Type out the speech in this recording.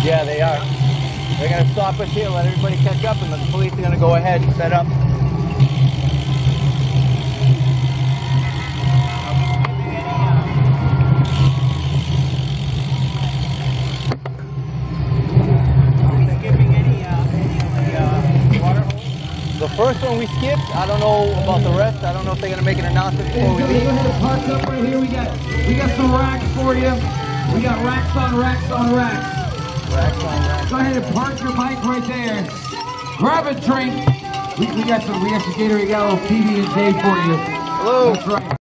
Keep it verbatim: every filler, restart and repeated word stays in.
Yeah, they are. They're going to stop us here, let everybody catch up, and the police are going to go ahead and set up. The first one we skipped, I don't know about the rest. I don't know if they're going to make an announcement before we leave. Go ahead and park up right here. We got we got some racks for you. We got racks on racks on racks. Racks on racks. Go ahead and park your bike right there. Grab a drink. We, we got some we got some Gatorade, we got a little P B and J for you. Hello. That's right.